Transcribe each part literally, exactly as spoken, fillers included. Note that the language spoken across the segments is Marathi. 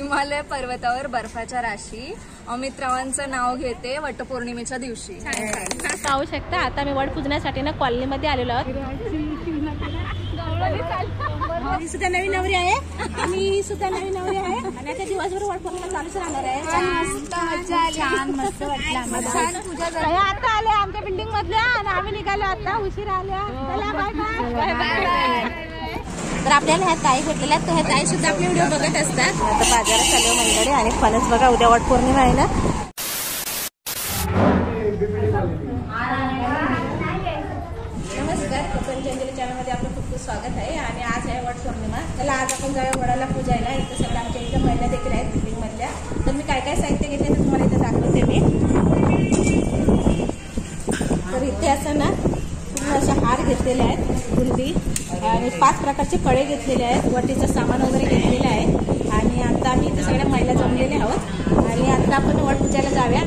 हिमालय पर्वतावर बर्फाच्या राशी अमितरावांचं नाव घेते वटपौर्णिमेच्या दिवशी। पाहू शकता आता मी वड पूजण्यासाठी ना कॉलनी मध्ये आलेलो आहोत। मी सुद्धा नवीन नवरी आहे मी सुद्धा नवीन नवरी आहे आणि आता दिवसभर वड पौर्णिमा चालूच राहणार आहे। छान मस्त वाटलं आम्हाला। छान पूजा झाली। आता आले आमच्या बिल्डिंग मधल्या आणि आम्ही निघालो आता उशीर आल्या। चला बाय बाय बाय बाय। तर आपल्याला ह्या ताई भेटलेल्या तर ह्या ताई सुद्धा आपले व्हिडिओ बघत असतात। आता बाजारात आलो मंडळी आणि फणस बघा उद्या वट पौर्णिमा आहे ना। नमस्कार पंचंजली चॅनल मध्ये आपलं खूप खूप स्वागत आहे आणि आज आहे वट पौर्णिमा। त्याला आज आपण जाऊया वडाला पूजायला। इथं सगळं आमच्या इथं महिला देखील आहेत बिल्डिंग मधल्या। तर मी काय काय साहित्य घेतले ते तुम्हाला इथं दाखवते मी। तर इथे असं ना पूर्ण असे हार घेतलेले आहेत बुंदी आणि पाच प्रकारचे फळे घेतलेले आहेत। वटीचं सामान वगैरे घेतलेलं आहे आणि आता आम्ही इथे सगळ्या महिला जमलेले आहोत आणि आता आपण वट पूजायला जाऊया।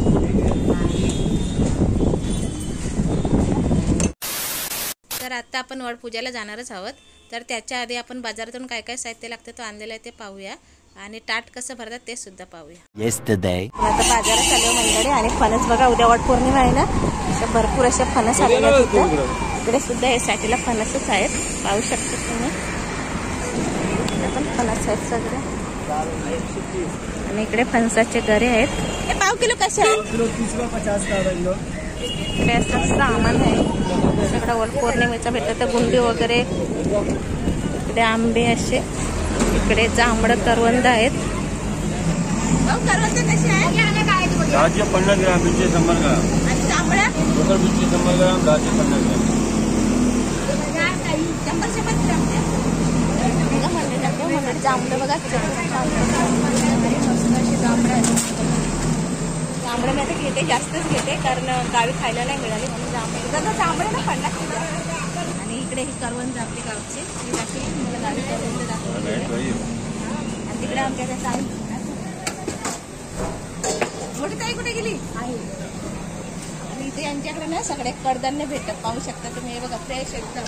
तर आता आपण वड पूजायला जाणारच आहोत। तर त्याच्या आधी आपण बाजारातून काय काय साहित्य लागतं तो आणलेलं आहे ते पाहूया आणि ताट कसं भरतात ते सुद्धा पाहूया। येस्टरडे आता बाजारात आलो मंडळी आणि फणस बघा उद्या वट पौर्णिमा आहे ना तर भरपूर असे फणस आलेले आहेत। इकडे सुद्धा हे साठीला फणसच आहेत पाहू शकता तुम्ही। इकडे पण फणस आहेत सगळे आणि इकडे फणसाचे गरे आहेत। हे पाव किलो कसे आहेत? इकडे असं सामान आहे सगळं वट पौर्णिमेचं भेटतं तर गुंडी वगैरे। इकडे आंबे असे इकडे जांभळं करवंद आहेत। करवंद कसे आहे? दहाचे पन्नास ग्राम बीसचे शंभर ग्राम आणि जांभळं दोन बीसचे शंभर ग्राम दहाचे पन्नास ग्राम शंभर शंभर ग्राम म्हणते जांभळं बघा जांभळं जांभळं मी आता घेते जास्तच घेते कारण गावी खायला नाही मिळाली म्हणून जांभळं जांभळं ना पडला। आणि इकडे ही करवंद आपली गावची ही दाखवली मला गावी करवंद दाखवली आणि तिकडे आमच्या ताई मोठी ताई कुठे गेली आहे आणि इथे यांच्याकडे ना सगळे कडधान्य भेटतात पाहू शकता तुम्ही। हे बघा फ्रेश एकदम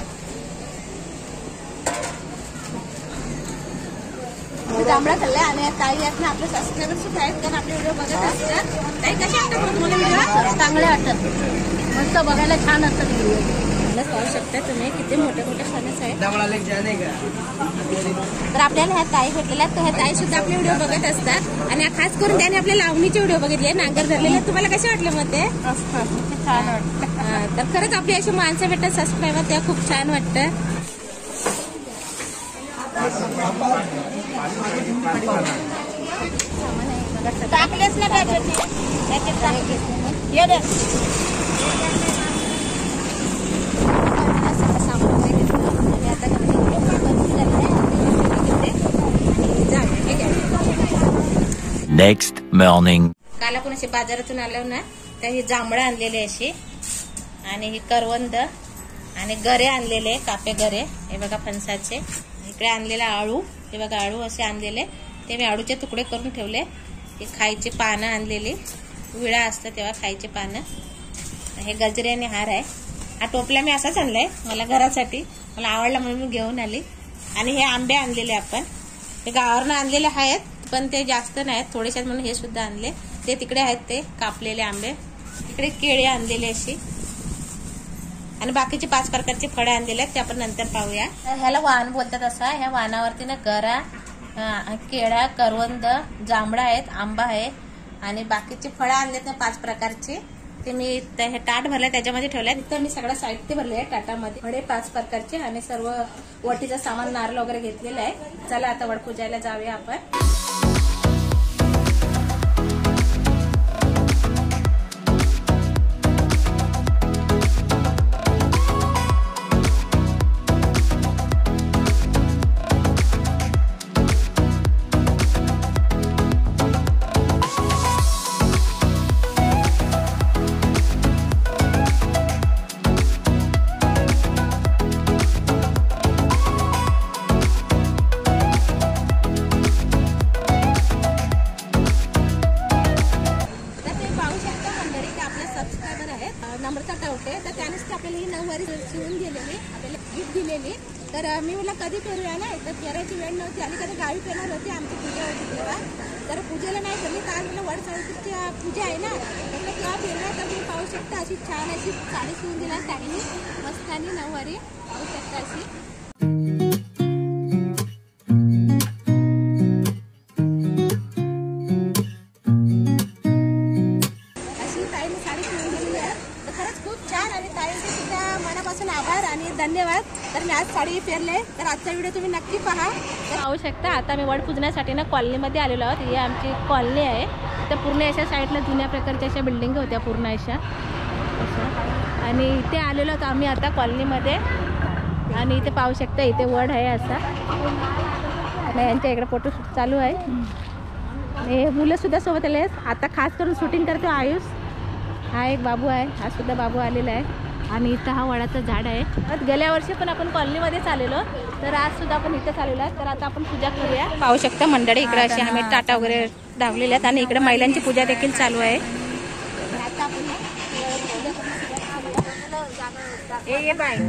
जांभळा खाल्लाय आणि ताई आहेत ना आपले सबस्क्रायबर सुद्धा आहेत कारण आपले व्हिडिओ बघत असतात। ताई कसे वाटतात तुम्हाला व्हिडिओ? चांगले वाटतात मस्त बघायला छान असतात व्हिडिओ। पाहू शकता तुम्ही किती मोठे मोठे फणस आहेत। तर आपल्याला ह्या ताई भेटलेल्या तर ह्या ताई सुद्धा आपले व्हिडिओ बघत असतात आणि खास करून त्याने आपल्या लावणीचे व्हिडिओ बघितले नांगर धरलेले। तुम्हाला कसे वाटले मग ते? छान वाटतं। तर खरंच आपली अशी माणसं भेटतात सबस्क्रायबर त्या खूप छान वाटतं। टाकलेच ना नेक्स्ट मॉर्निंग काल आपण असे बाजारातून आलो ना तर ही जांभळं आणलेले अशी आणि ही करवंद आणि गरे आणलेले कापे गरे हे बघा फणसाचे। इकडे आणलेला आळू हे बघा आळू असे आणलेले ते मी आळूचे तुकडे करून ठेवले। हे खायची पानं आणलेली विळा असतं तेव्हा खायची पानं। हे गजरे आणि हार आहे। हा टोपला मी असाच आणलाय मला घरासाठी मला आवडला म्हणून मी घेऊन आली। आणि हे आंबे आणलेले आपण हे गावावरनं आणलेले आहेत पण ते जास्त नाहीत थोडेसे म्हणून हे सुद्धा आणले। ते तिकडे आहेत ते कापलेले आंबे। इकडे केळी आणलेली अशी आणि बाकीचे पाच प्रकारचे फळे आणलेले आहेत ते आपण नंतर पाहूया। ह्याला वाण बोलतात असा। ह्या वाणावरती ना गरा केळा करवंद जांभळा आहेत आंबा आहे आणि बाकीची फळं आणलेत ना पाच प्रकारची ते मी हे ताट भरले त्याच्यामध्ये ठेवले। तिथं मी सगळं साहित्य भरले आहे ताटामध्ये फळे पाच प्रकारचे आणि सर्व वटीचं सामान नारळ वगैरे घेतलेलं आहे। चला आता वड पूजायला जाऊया आपण। नम्रता टावटे तर त्यानेच आपल्याला ही नऊवारी शिवून दिलेली आपल्याला गिफ्ट दिलेली। तर मी म्हटलं कधी करूया ना तर करायची वेळ नव्हती आणि कधी गावी पेणार होती आमची पूजा होती तेव्हा पूजेला नाही तर मी काल मला वड सावित्रीची पूजा आहे ना तर तेव्हा फिरला तर तुम्ही पाहू शकता अशी छान अशी साडी शिवून दिला साडीने मस्त आणि नऊवारी पाहू शकता अशी आभार आणि धन्यवाद. तर मी आज साडी पेरले तर आजचा व्हिडिओ तुम्ही नक्की पहा. पाहू शकता आता मी वड पूजण्यासाठी ना कॉलनीमध्ये आलेलो आहोत. ही आमची कॉलनी आहे. तर पूर्ण अशा साईडला जुन्या प्रकारच्या अशा बिल्डिंग होत्या पूर्ण अशा अशा आणि इथे आलेलो आहोत आम्ही आता कॉलनीमध्ये. आणि इथे पाहू शकता इथे वड आहे असा यांच्या इकडे फोटोशूट चालू आहे. हे मुलंसुद्धा सोबत आले आहेत. आता खास करून शूटिंग करतो आयुष. हा एक बाबू आहे. हा सुद्धा बाबू आलेला आहे. आणि इथं हा वडाचं झाड आहे. गेल्या वर्षी पण आपण कॉलनीमध्येच आलेलो तर आज सुद्धा आपण इथेच आलेलो आहे. तर आता आपण पूजा करूया. पाहू शकता मंडळी इकडे अशी आम्ही टाटा वगैरे धावलेले आहेत आणि इकडे महिलांची पूजा देखील चालू आहे. आता आपण हे बाय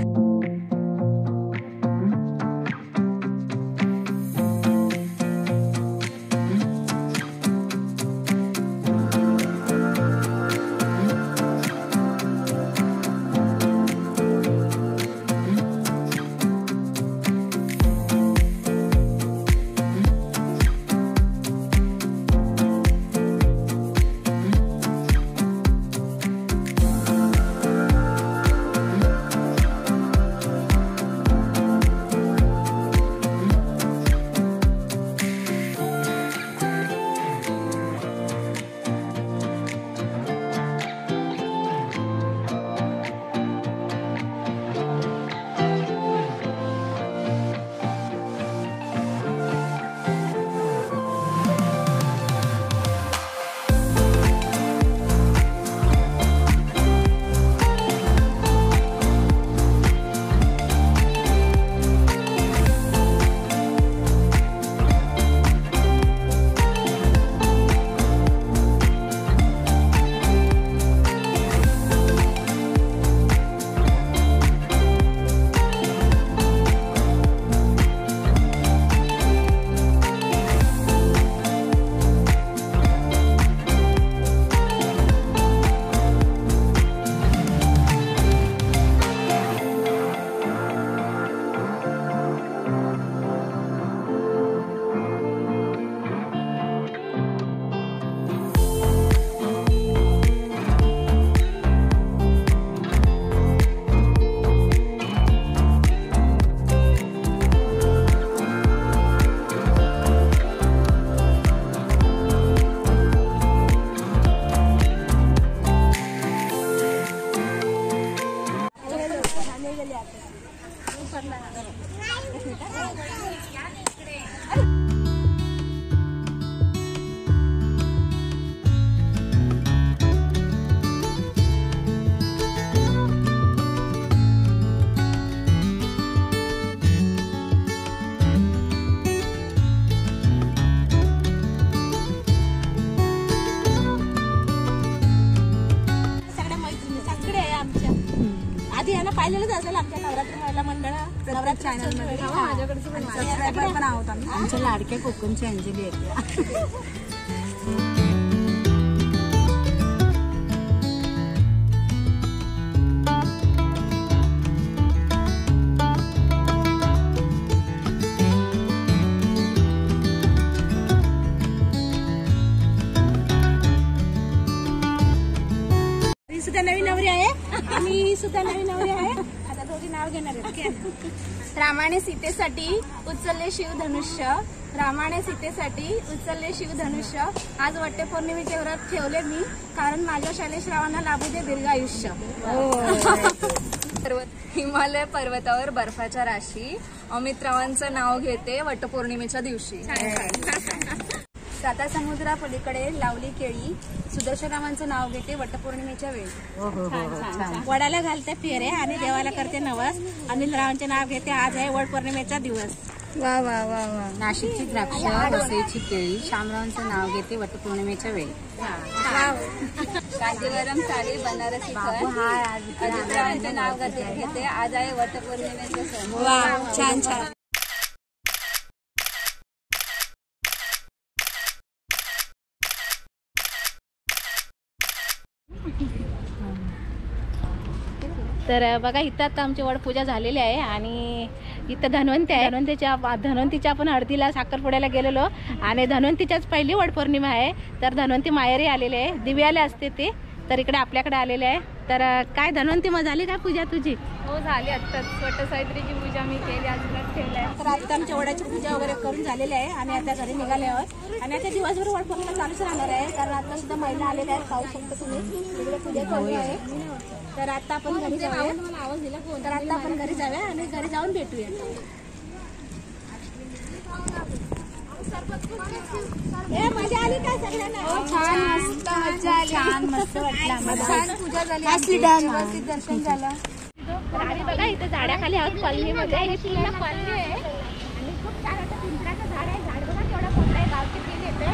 पाहिलेलंच असेल आमच्या नवरात्री महिला मंडळ नवरात्री चॅनलमध्ये माझ्याकडे पण आहोत आम्ही. आमच्या लाडक्या कोकणची अंजली येते. सुद्धा नवीन नवरी आहे आणि सुद्धा नवीन नवरी आहे. आता दोघी नाव घेणार आहेत. रामाने सीतेसाठी उचलले शिवधनुष्य. रामाने सीतेसाठी उचलले शिवधनुष्य. आज वटपौर्णिमेचे व्रत ठेवले मी कारण माझ्या शैलेश रावांना लाभू दे दीर्घ आयुष्य. हिमालय पर्वतावर बर्फाच्या राशी. अमित रावांचं नाव घेते वटपौर्णिमेच्या दिवशी. साता समुद्रा पलीकडे लावली केळी. सुदर्शनरावांचं नाव घेते वटपौर्णिमेच्या वेळी. वडाला घालते फेरे आणि देवाला करते नवस. अनिल रावांचे नाव घेते. आज आहे वड पौर्णिमेचा दिवस. वा वा वा वा. नाशिकची द्राक्ष वसईची केळी. शामरावांचं नाव घेते वटपौर्णिमेच्या वेळी. कांजीवरम साडी बनारसी अजित रावांचे नाव घेते. आज आहे वटपौर्णिमेचा सण. छान छान. तर बघा इथं आता आमची वडपूजा झालेली आहे आणि इथं धन्वंती आहे. धन्वंतीच्या धन्वंतीच्या आपण हळदीला साखरपुड्याला गेलेलो आणि धन्वंतीच्याच पहिली वडपौर्णिमा आहे. तर धन्वंती माहेरी आलेले आहे, दिव्याला असते ते, तर इकडे आपल्याकडे आलेले आहे. तर काय धन्वंती मग झाली काय पूजा तुझी? हो झाली आत्ताच वटसावित्रीची पूजा मी केली, आज व्रत ठेवलंय. तर आता आमच्या वडाची पूजा वगैरे करून झालेली आहे आणि आता घरी निघाले आहोत आणि आता दिवसभर वडपौर्णिमा चालूच राहणार आहे कारण आता सुद्धा महिला आलेल्या आहेत, पाहू शकता तुम्ही इकडे पूजा चालू आहे. तर आता आपण घरी जाऊया. आवाज दिला कोण? तर आता आपण घरी जाऊया आणि घरी जाऊन भेटूया. ए मजा आली काय सगळ्यांना? छान मस्त मजा आली, छान मस्त वाटलं आम्हाला. छान पूजा झाली, व्यवस्थित दर्शन झालं. तर आम्ही बघा इथे झाडाखाली आहोत कॉलनीमध्ये. ही पूर्ण कॉलनी आहे आणि खूप छान आता पिंपळाचं झाड आहे. झाड बघा केवढा मोठा आहे, गावची फील येते.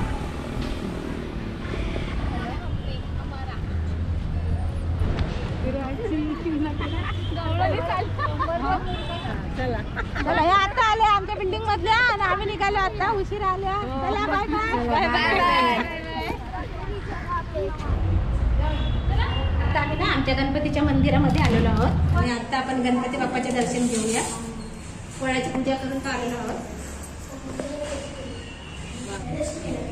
चला चला हे आता आले आमच्या बिल्डिंग मधल्या आणि आम्ही निघालो आता, उशिरा आल्या. चला बाय बाय बाय बाय. आता आम्ही ना आमच्या गणपतीच्या मंदिरामध्ये आलेलो आहोत आणि आता आपण गणपती बाप्पाचे दर्शन घेऊया. वडाची पूजा करून आलेलो आहोत.